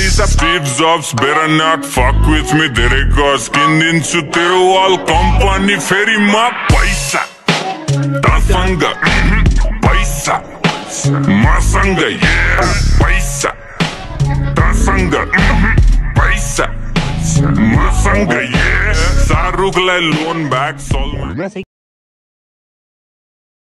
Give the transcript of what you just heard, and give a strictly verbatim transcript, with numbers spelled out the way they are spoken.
Lisa, Steve Jobs, better not fuck with me. Dere cause किन्दिन्छु तेरो all company फेरि म पैसा तसँग पैसा मसँग yeah पैसा तसँग पैसा मसँग yeah शाहरुखलाई लोन ब्याक सल्मान